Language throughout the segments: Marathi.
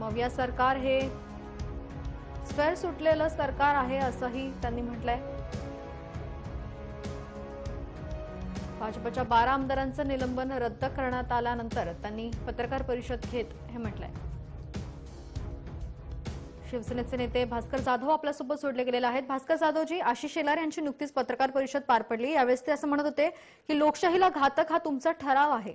मविया सरकार हे स्फेअर सुटलेलं सरकार आहे असंही त्यांनी म्हटलंय। भाजपच्या 12 आमदारांचं निलंबन रद्द करण्यात आल्यानंतर त्यांनी पत्रकार परिषद घेत हे म्हटलंय। शिवसेनेचे नेते भास्कर जाधव आपल्यासोबत जोडले गेलेले आहेत। भास्कर जाधवजी, आशिष शेलार यांची नुकतीच पत्रकार परिषद पार पडली। यावेळेस ते असं म्हणत होते की लोकशाहीला घातक हा तुमचा ठराव आहे।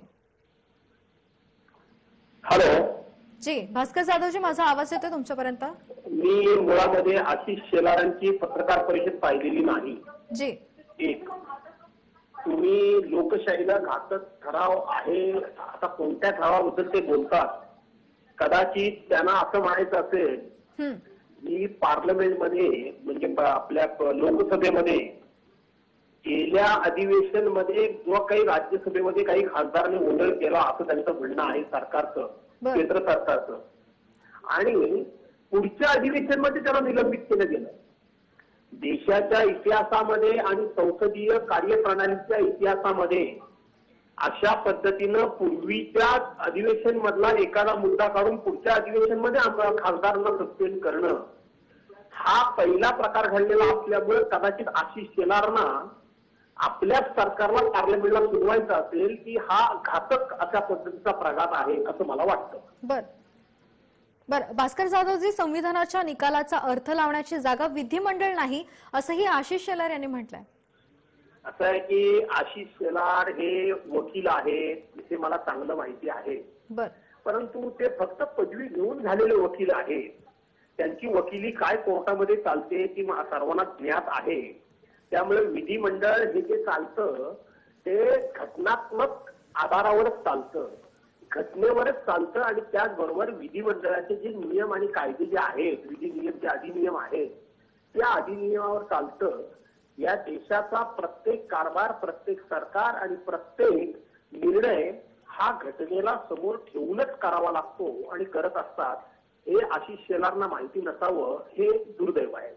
हॅलो जी भास्कर जाधवजी, माझा आवाज येतोय तुमच्यापर्यंत? मी मुळामध्ये आशिष शेलारांची पत्रकार परिषद पाहिलेली नाही। जी एक, तुम्ही लोकशाहीला घातक ठराव आहे आता कोणत्या ठरावाबद्दल ते बोलतात? कदाचित त्यांना असं म्हणायचं असेल की पार्लमेंटमध्ये म्हणजे आपल्या लोकसभेमध्ये गेल्या अधिवेशनमध्ये जो काही राज्यसभेमध्ये काही खासदारांनी गोंधळ केला असं त्यांचं म्हणणं आहे सरकारचं, केंद्र सरकारचं, आणि पुढच्या अधिवेशनमध्ये त्याला निलंबित केलं गेलं। देशाच्या इतिहासामध्ये आणि संसदीय कार्यप्रणालीच्या इतिहासामध्ये अशा पद्धतीनं पूर्वीच्या अधिवेशन मधला एखादा मुद्दा काढून पुढच्या अधिवेशन मध्ये खासदारांना सस्पेंड करणं हा पहिला प्रकार घडलेला असल्यामुळे कदाचित आशिष शेलारांना आपल्या सरकारला पार्लमेंटला सुचवायचं असेल की हा घातक अशा पद्धतीचा प्रघात आहे असं मला वाटतं। बर भास्कर जाधवजी, संविधानाच्या निकालाचा अर्थ लावण्याची जागा विधिमंडळ नाही असंही आशिष शेलार यांनी म्हटलंय। असं आहे की आशिष शेलार हे वकील आहेत हे मला चांगलं माहिती आहे, परंतु ते फक्त पदवी घेऊन झालेले वकील आहेत। त्यांची वकिली काय कोर्टामध्ये चालते ती सर्वांना ज्ञात आहे। त्यामुळे विधिमंडळ हे जे चालतं ते घटनात्मक आधारावरच चालतं, घटनेवरच चालतं, आणि त्याचबरोबर विधिमंडळाचे जे नियम आणि कायदे जे आहेत, विधी नियम जे अधिनियम आहेत त्या अधिनियमावर चालतं। या देशाचा प्रत्येक कारभार, प्रत्येक सरकार आणि प्रत्येक निर्णय हा घटनेला समोर ठेवूनच करावा लागतो आणि करत असतात। हे आशिष शेलारांना माहिती नसावं हे दुर्दैव आहे।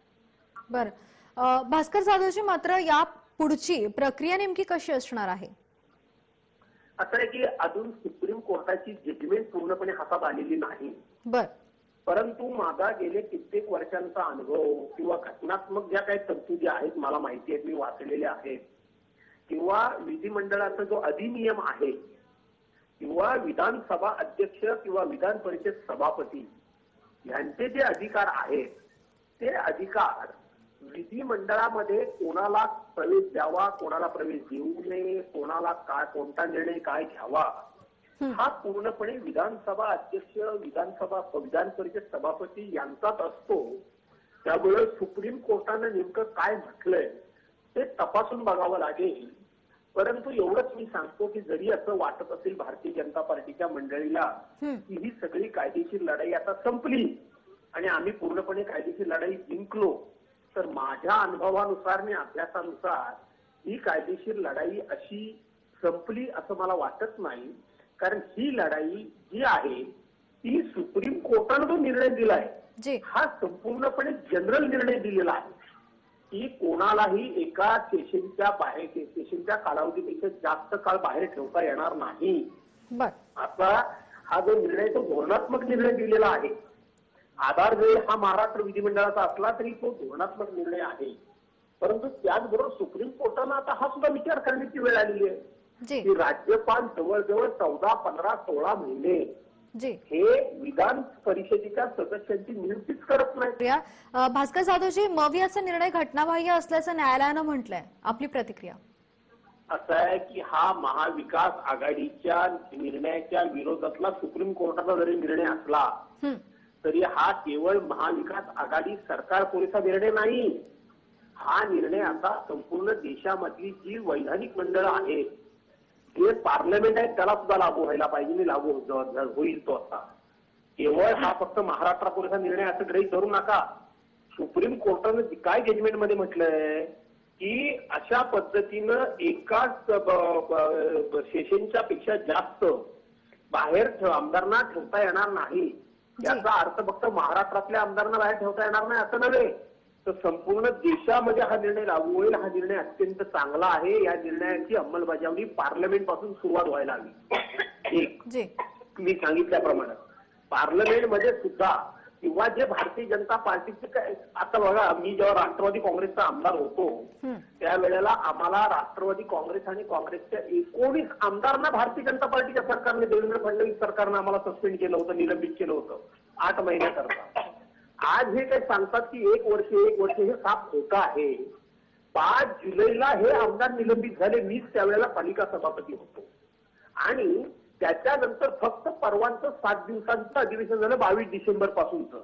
भास्कर जाधवजी, मात्र या पुढची प्रक्रिया नेमकी कशी असणार आहे? असं आहे की अजून सुप्रीम कोर्टाची जजमेंट पूर्णपणे हातात आलेली नाही, परंतु माझा गेले कित्येक वर्षांचा अनुभव किंवा घटनात्मक ज्या काही तरतुदी आहेत मला माहिती आहेत, मी वाचलेल्या आहेत, किंवा विधिमंडळाचा जो अधिनियम आहे किंवा विधानसभा अध्यक्ष किंवा विधान परिषद सभापती यांचे जे अधिकार आहेत ते अधिकार विधिमंडळामध्ये कोणाला प्रवेश द्यावा, कोणाला प्रवेश देऊ नये, कोणाला काय कोणता निर्णय काय घ्यावा हा पूर्णपणे विधानसभा अध्यक्ष, विधान परिषद सभापती यांचाच असतो। त्यामुळे सुप्रीम कोर्टानं नेमकं काय म्हटलंय ते तपासून बघावं लागेल। परंतु एवढंच मी सांगतो की जरी असं वाटत असेल भारतीय जनता पार्टीच्या मंडळीला की ही सगळी कायदेशीर लढाई आता संपली आणि आम्ही पूर्णपणे कायदेशीर लढाई जिंकलो, तर माझ्या अनुभवानुसार आणि अभ्यासानुसार ही कायदेशीर लढाई अशी संपली असं मला वाटत नाही। कारण ही लढाई जी आहे ती सुप्रीम कोर्टाने जो निर्णय दिलाय हा संपूर्णपणे जनरल निर्णय दिलेला आहे की कोणालाही एका सेशनच्या कालावधीपेक्षा जास्त काळ बाहेर ठेवता येणार नाही। आता हा जो निर्णय तो धोरणात्मक निर्णय दिलेला आहे। आधार जरी हा महाराष्ट्र विधिमंडळाचा असला तरी तो धोरणात्मक निर्णय आहे, परंतु त्याचबरोबर सुप्रीम कोर्टाने आता हा सुद्धा विचार करण्याची वेळ आलेली आहे की राज्यपाल जवळजवळ 14, 15, 16 महिने हे विधान परिषदेच्या सदस्यांची नियुक्तीच करत नाही। भास्कर जाधवजी, मवियाचा निर्णय घटनाबाह्य असल्याचं न्यायालयानं म्हटलंय, आपली प्रतिक्रिया? असं आहे की हा महाविकास आघाडीच्या निर्णयाच्या विरोधातला सुप्रीम कोर्टाचा जरी निर्णय असला तरी हा केवळ महाविकास आघाडी सरकार पुरेसा निर्णय नाही। हा निर्णय आता संपूर्ण देशामधली जी वैधानिक मंडळ आहेत, जे पार्लमेंट आहे त्याला सुद्धा लागू व्हायला पाहिजे, लागू होईल तो असा। केवळ हा फक्त महाराष्ट्रापुरेसा निर्णय असं गृहीत धरू नका। सुप्रीम कोर्टाने काय जजमेंट मध्ये म्हटलंय की अशा पद्धतीनं एकाच सेशनच्या पेक्षा जास्त बाहेर आमदारांना ठेवता येणार नाही। याचा अर्थ फक्त महाराष्ट्रातल्या आमदारांना बाहेर ठेवता येणार नाही असं नव्हे, तर संपूर्ण देशामध्ये हा निर्णय लागू होईल। हा निर्णय अत्यंत चांगला आहे। या निर्णयाची अंमलबजावणी पार्लमेंट पासून सुरुवात व्हायला हवी। एक, मी सांगितल्याप्रमाणे पार्लमेंटमध्ये सुद्धा किंवा जे भारतीय जनता पार्टीचे काय, आता बघा मी जेव्हा राष्ट्रवादी काँग्रेसचा आमदार होतो त्यावेळेला आम्हाला राष्ट्रवादी काँग्रेस आणि काँग्रेसच्या 19 आमदारांना भारतीय जनता पार्टीच्या सरकारने, देवेंद्र फडणवीस सरकारने आम्हाला सस्पेंड केलं होतं, निलंबित केलं होतं 8 महिन्याकरता. आज हे काही सांगतात की 1 वर्ष हे साफ खोटं आहे. 5 जुलैला हे आमदार निलंबित झाले. मीच त्यावेळेला पालिका सभापती होतो आणि त्याच्यानंतर फक्त परवांचं 7 दिवसांचं अधिवेशन झालं 22 डिसेंबर पासूनच.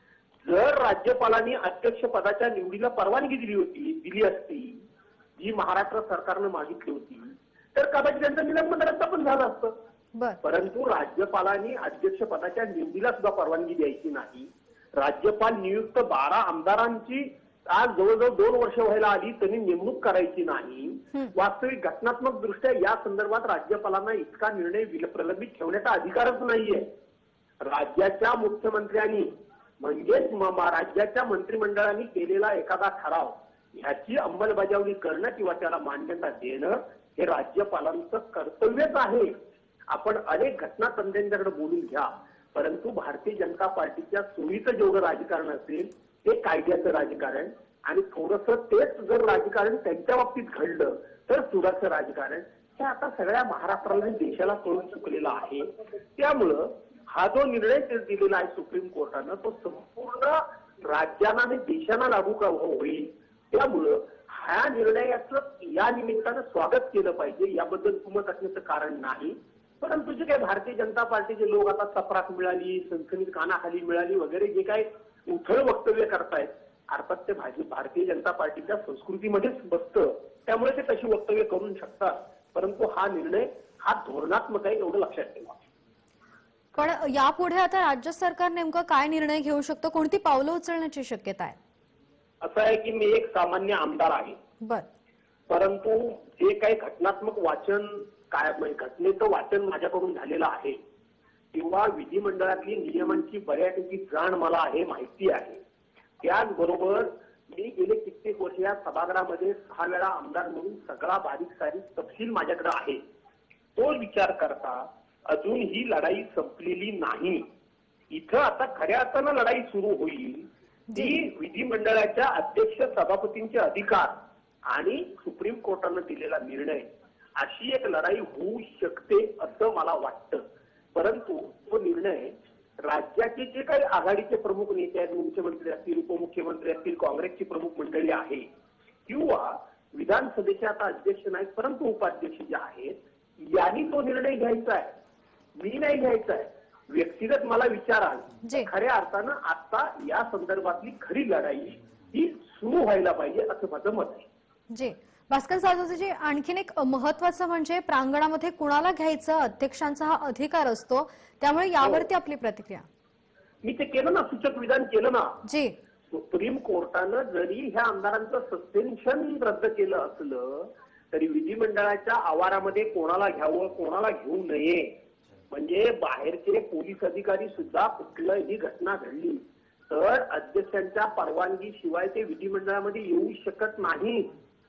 जर राज्यपालांनी अध्यक्ष पदाच्या निवडीला परवानगी दिली असती जी महाराष्ट्र सरकारनं मागितली होती तर कदाचित त्यांचं निलंबन रद्द पण झालं असतं. परंतु राज्यपालांनी अध्यक्ष पदाच्या निवडीला सुद्धा परवानगी द्यायची नाही. राज्यपाल नियुक्त 12 आमदारांची आज जवळजवळ 2 वर्ष व्हायला आली, त्यांनी नेमणूक करायची नाही. वास्तविक घटनात्मक दृष्ट्या या संदर्भात राज्यपालांना इतका निर्णय प्रलंबित ठेवण्याचा अधिकारच नाहीये. राज्याच्या मुख्यमंत्र्यांनी म्हणजेच राज्याच्या मंत्रिमंडळाने केलेला एखादा ठराव ह्याची अंमलबजावणी करणं किंवा त्याला मान्यता देणं हे राज्यपालांचं कर्तव्यच आहे. आपण अनेक घटना तज्ञांच्याकडे बोलून घ्या, परंतु भारतीय जनता पार्टीच्या सोयीचं जेवढं राजकारण असेल ते कायद्याचं राजकारण आणि थोडंसं तेच जर राजकारण त्यांच्या बाबतीत घडलं तर सुडाचं राजकारण हे आता सगळ्या महाराष्ट्राला देशाला कळून चुकलेला आहे. त्यामुळं हा जो निर्णय दिलेला आहे सुप्रीम कोर्टानं तो संपूर्ण राज्यांना आणि देशांना लागू होईल. त्यामुळं ह्या निर्णयाचं या निमित्तानं स्वागत केलं पाहिजे, याबद्दल दुमत असण्याचं कारण नाही. परंतु जे काही भारतीय जनता पार्टीचे लोक आता चपराक मिळाली, सनसनीत कानाखाली मिळाली वगैरे जे काही उथळ वक्तव्य करतायत, अर्थात ते भारतीय जनता पार्टीच्या संस्कृतीमध्येच बसतं, त्यामुळे ते तशी वक्तव्य करू शकतात. परंतु हा निर्णय हा धोरणात्मक आहे एवढं लक्षात ठेवा. पण यापुढे आता राज्य सरकार नेमकं काय निर्णय घेऊ शकतं, कोणती पावलं उचलण्याची शक्यता आहे? असं आहे की मी एक सामान्य आमदार आहे, परंतु जे काही घटनात्मक वाचन घटनेचं वाचन माझ्याकडून झालेलं आहे किंवा विधिमंडळातली नियमांची बऱ्यापैकी जाण मला आहे, माहिती आहे. त्याचबरोबर मी गेले कित्येक वर्ष या सभागृहामध्ये 6 वेळा आमदार म्हणून सगळा बारीक सारीक तपशील माझ्याकडे आहे. तो विचार करता अजून ही लढाई संपलेली नाही. इथं आता खऱ्या अर्थानं लढाई सुरू होईल ती विधिमंडळाच्या अध्यक्ष सभापतींचे अधिकार आणि सुप्रीम कोर्टानं दिलेला निर्णय, अशी एक लढाई होऊ शकते असं मला वाटतं. परंतु तो निर्णय राज्याचे जे काही आघाडीचे प्रमुख नेते आहेत, मुख्यमंत्री असतील, उपमुख्यमंत्री असतील, काँग्रेसची प्रमुख मंडळी आहे किंवा विधानसभेचे आता अध्यक्ष नाहीत परंतु उपाध्यक्ष जे आहेत यांनी तो निर्णय घ्यायचा आहे, मी नाही घ्यायचा आहे. व्यक्तिगत मला विचाराल खऱ्या अर्थानं आता या संदर्भातली खरी लढाई ही सुरू व्हायला पाहिजे असं माझं मत आहे. भास्कर जाधवजी, आणखीन एक महत्वाचं म्हणजे प्रांगणामध्ये कुणाला घ्यायचं अध्यक्षांचा हा अधिकार असतो, त्यामुळे यावरती आपली प्रतिक्रिया? मी ते केलं ना, सूचक विधान केलं ना. सुप्रीम कोर्टानं जरी ह्या आमदारांचं सस्पेन्शन रद्द केलं असलं तरी विधिमंडळाच्या आवारामध्ये कोणाला घ्यावं कोणाला घेऊ नये, म्हणजे बाहेरचे पोलीस अधिकारी सुद्धा कुठलीही घटना घडली तर अध्यक्षांच्या परवानगी शिवाय ते विधिमंडळामध्ये येऊ शकत नाही.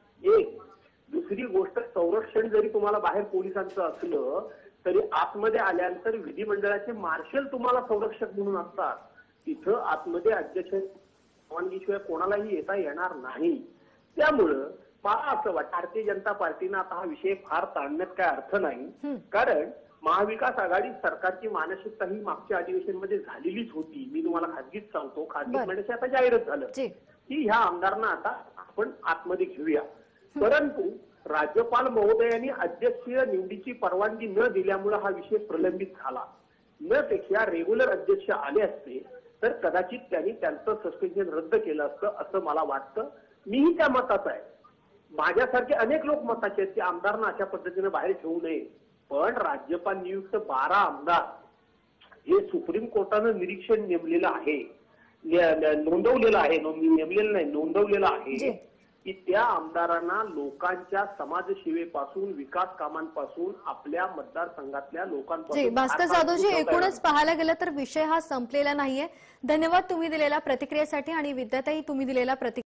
एक दुसरी गोष्ट, संरक्षण जरी तुम्हाला बाहेर पोलिसांचं असलं तरी आतमध्ये आल्यानंतर विधिमंडळाचे मार्शल तुम्हाला संरक्षक म्हणून असतात. तिथं आतमध्ये अध्यक्ष परवानगीशिवाय कोणालाही येता येणार नाही. त्यामुळं मला असं वाटतं भारतीय जनता पार्टीनं आता हा विषय फार ताणण्यात काय अर्थ नाही, कारण महाविकास आघाडी सरकारची मानसिकता ही मागच्या अधिवेशनमध्ये झालेलीच होती. मी तुम्हाला खाजगीच सांगतो, खाजगीत म्हणजे आता जाहीरच झालं की ह्या आमदारांना आता आपण आतमध्ये घेऊया. परंतु राज्यपाल महोदयांनी अध्यक्षीय निवडीची परवानगी न दिल्यामुळे हा विषय प्रलंबित झाला. न पेक्षा रेग्युलर अध्यक्ष आले असते तर कदाचित त्यांनी त्यांचं सस्पेन्शन रद्द केलं असतं असं मला वाटतं. मीही त्या मताचा आहे. माझ्यासारखे अनेक लोक मताचे आहेत की आमदारांना अशा पद्धतीने बाहेर ठेवू नये. पण राज्यपाल नियुक्त 12 आमदार हे सुप्रीम कोर्टानं निरीक्षण नेमलेलं आहे, नोंदवलेलं आहे, नेमलेलं नाही नोंदवलेलं आहे की त्या आमदारांना लोकांच्या समाजसेवेपासून विकास कामांपासून आपल्या मतदारसंघातल्या लोकांपासून. भास्कर जाधवजी, एकूणच पाहायला गेलं तर विषय हा संपलेला नाहीये. धन्यवाद तुम्ही दिलेल्या प्रतिक्रियेसाठी आणि विद्याताई तुम्ही दिलेल्या प्रतिक्रिया